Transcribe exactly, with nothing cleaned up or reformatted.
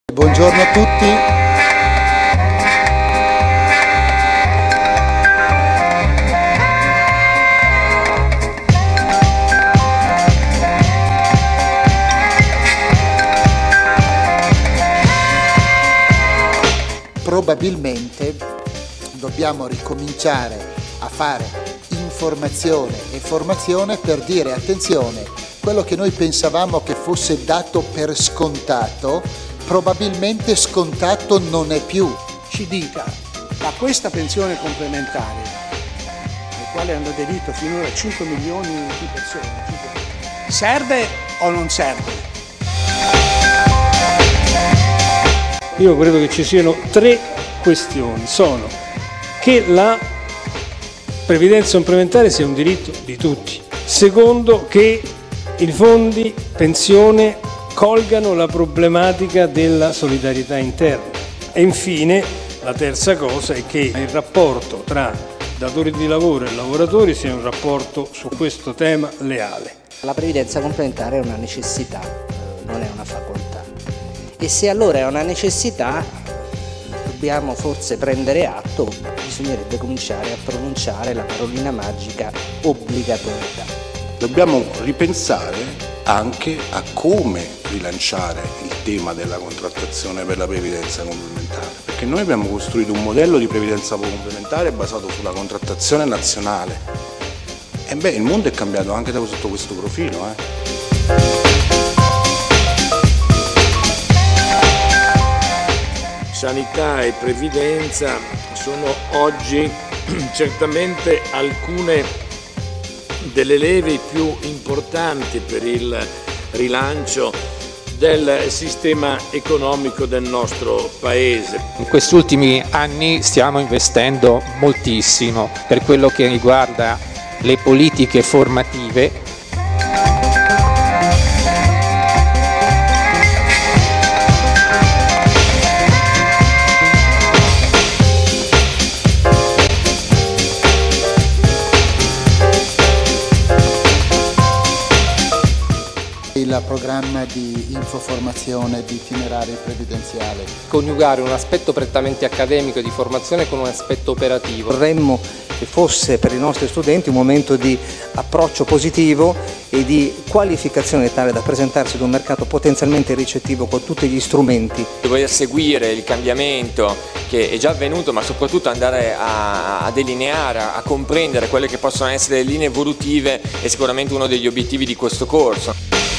Buongiorno a tutti. Probabilmente dobbiamo ricominciare a fare informazione e formazione per dire attenzione, quello che noi pensavamo che fosse dato per scontato, probabilmente scontato non è più. Ci dica, ma questa pensione complementare, al quale hanno aderito finora cinque milioni di persone, serve o non serve? Io credo che ci siano tre questioni. Sono che la previdenza complementare sia un diritto di tutti. Secondo, che i fondi pensione colgano la problematica della solidarietà interna. E infine, la terza cosa è che il rapporto tra datori di lavoro e lavoratori sia un rapporto su questo tema leale. La previdenza complementare è una necessità, non è una facoltà. E se allora è una necessità, dobbiamo forse prendere atto, bisognerebbe cominciare a pronunciare la parolina magica obbligatorietà. Dobbiamo ripensare anche a come rilanciare il tema della contrattazione per la previdenza complementare, perché noi abbiamo costruito un modello di previdenza complementare basato sulla contrattazione nazionale. E beh, il mondo è cambiato anche da sotto questo profilo. Eh. Sanità e previdenza sono oggi certamente alcune delle leve più importanti per il rilancio del sistema economico del nostro Paese. In questi ultimi anni stiamo investendo moltissimo per quello che riguarda le politiche formative. Il programma di infoformazione di itinerari previdenziale. Coniugare un aspetto prettamente accademico di formazione con un aspetto operativo. Vorremmo che fosse per i nostri studenti un momento di approccio positivo e di qualificazione tale da presentarsi ad un mercato potenzialmente ricettivo con tutti gli strumenti. Voler seguire il cambiamento che è già avvenuto, ma soprattutto andare a, a delineare, a comprendere quelle che possono essere le linee evolutive è sicuramente uno degli obiettivi di questo corso.